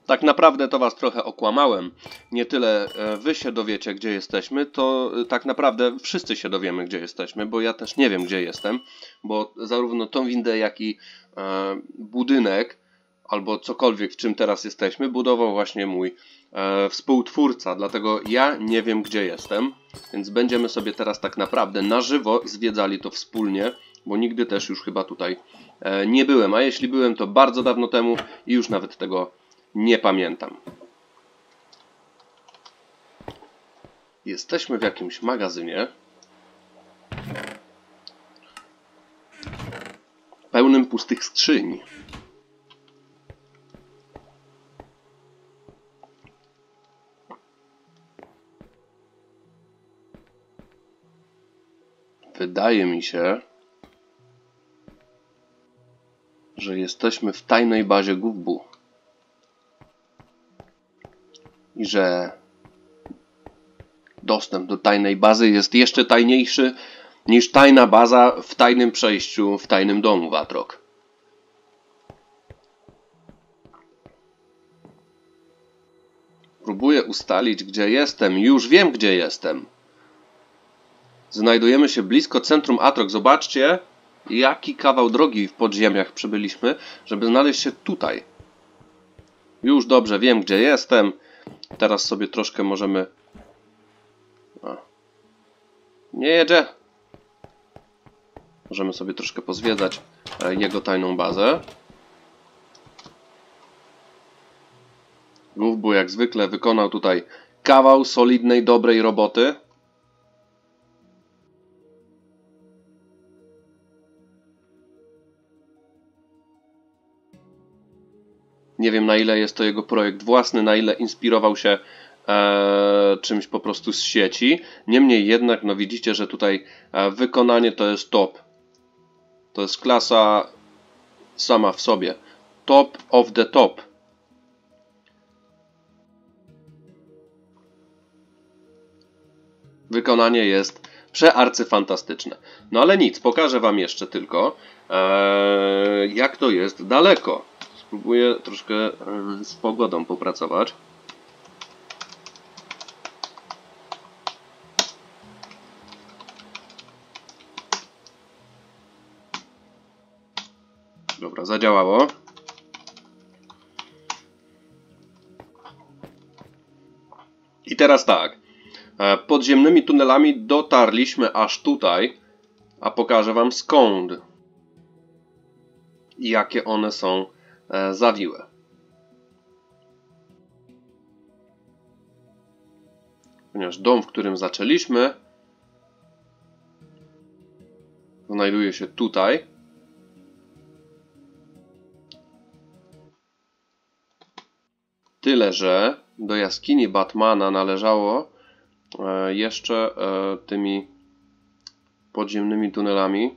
Tak naprawdę to was trochę okłamałem. Nie tyle wy się dowiecie, gdzie jesteśmy, to tak naprawdę wszyscy się dowiemy, gdzie jesteśmy, bo ja też nie wiem, gdzie jestem, bo zarówno tą windę, jak i budynek, albo cokolwiek, w czym teraz jesteśmy, budował właśnie mój współtwórca, dlatego ja nie wiem, gdzie jestem, więc będziemy sobie teraz tak naprawdę na żywo zwiedzali to wspólnie, bo nigdy też już chyba tutaj nie byłem, a jeśli byłem, to bardzo dawno temu i już nawet tego nie pamiętam. Jesteśmy w jakimś magazynie pełnym pustych skrzyń. Wydaje mi się, że jesteśmy w tajnej bazie Gówbu. I że dostęp do tajnej bazy jest jeszcze tajniejszy niż tajna baza w tajnym przejściu w tajnym domu w Atrok. Próbuję ustalić, gdzie jestem. Już wiem, gdzie jestem. Znajdujemy się blisko centrum Atrok. Zobaczcie, jaki kawał drogi w podziemiach przebyliśmy, żeby znaleźć się tutaj. Już dobrze wiem, gdzie jestem. Teraz sobie troszkę możemy... Nie jedzie. Możemy sobie troszkę pozwiedzać jego tajną bazę. Gówbu jak zwykle wykonał tutaj kawał solidnej, dobrej roboty. Nie wiem, na ile jest to jego projekt własny, na ile inspirował się czymś po prostu z sieci. Niemniej jednak, no widzicie, że tutaj wykonanie to jest top. To jest klasa sama w sobie. Top of the top. Wykonanie jest przearcyfantastyczne. No ale nic, pokażę wam jeszcze tylko, jak to jest daleko. Spróbuję troszkę z pogodą popracować. Dobra, zadziałało. I teraz tak. Podziemnymi tunelami dotarliśmy aż tutaj, a pokażę wam skąd i jakie one są zawiłe. Ponieważ dom, w którym zaczęliśmy, znajduje się tutaj. Tyle, że do jaskini Batmana należało jeszcze tymi podziemnymi tunelami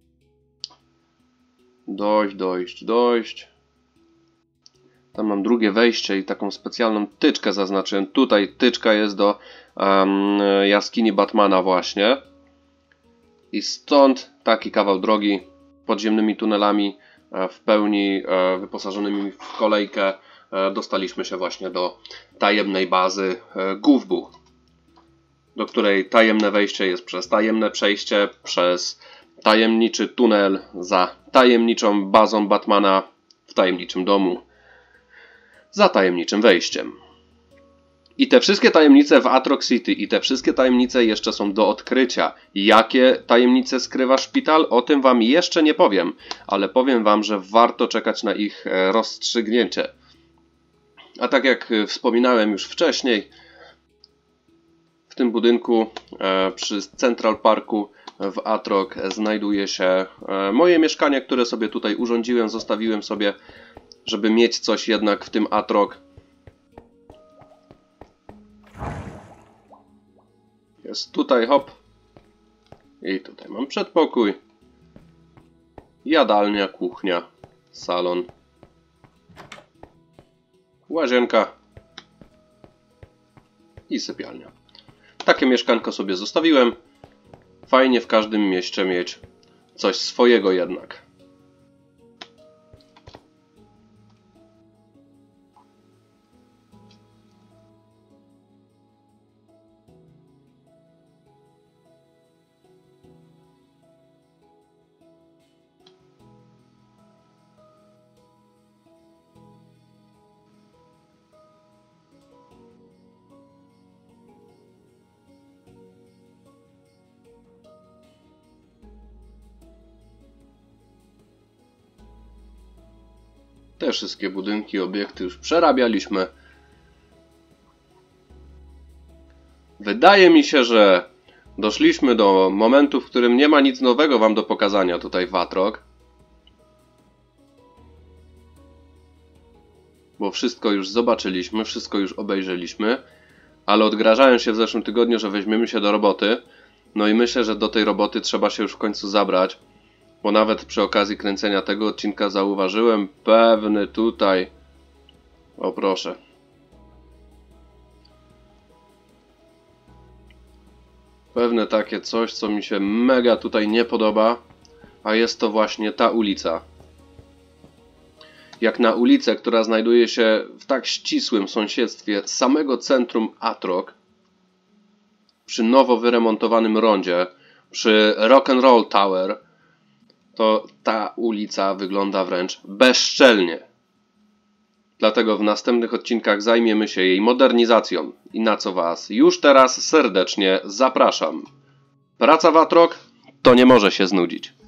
dojść. Tam mam drugie wejście i taką specjalną tyczkę zaznaczyłem. Tutaj tyczka jest do jaskini Batmana właśnie. I stąd taki kawał drogi podziemnymi tunelami w pełni wyposażonymi w kolejkę dostaliśmy się właśnie do tajemnej bazy Gówbu, do której tajemne wejście jest przez tajemne przejście, przez tajemniczy tunel za tajemniczą bazą Batmana w tajemniczym domu, za tajemniczym wejściem. I te wszystkie tajemnice w Atrok City i te wszystkie tajemnice jeszcze są do odkrycia. Jakie tajemnice skrywa szpital? O tym wam jeszcze nie powiem, ale powiem wam, że warto czekać na ich rozstrzygnięcie. A tak jak wspominałem już wcześniej, w tym budynku przy Central Parku w Atrok znajduje się moje mieszkanie, które sobie tutaj urządziłem, zostawiłem sobie, żeby mieć coś jednak w tym Atrok. Jest tutaj, hop. I tutaj mam przedpokój. Jadalnia, kuchnia, salon. Łazienka. I sypialnia. Takie mieszkanko sobie zostawiłem. Fajnie w każdym mieście mieć coś swojego jednak. Te wszystkie budynki, obiekty już przerabialiśmy. Wydaje mi się, że doszliśmy do momentu, w którym nie ma nic nowego wam do pokazania tutaj w Atrok. Bo wszystko już zobaczyliśmy, wszystko już obejrzeliśmy. Ale odgrażałem się w zeszłym tygodniu, że weźmiemy się do roboty. No i myślę, że do tej roboty trzeba się już w końcu zabrać. Bo nawet przy okazji kręcenia tego odcinka zauważyłem pewny tutaj... O proszę. Pewne takie coś, co mi się mega tutaj nie podoba. A jest to właśnie ta ulica. Jak na ulicę, która znajduje się w tak ścisłym sąsiedztwie samego centrum Atrok, przy nowo wyremontowanym rondzie, przy Rock'n'Roll Tower, to ta ulica wygląda wręcz bezczelnie. Dlatego w następnych odcinkach zajmiemy się jej modernizacją i na co Was już teraz serdecznie zapraszam. Praca w Atrok to nie może się znudzić.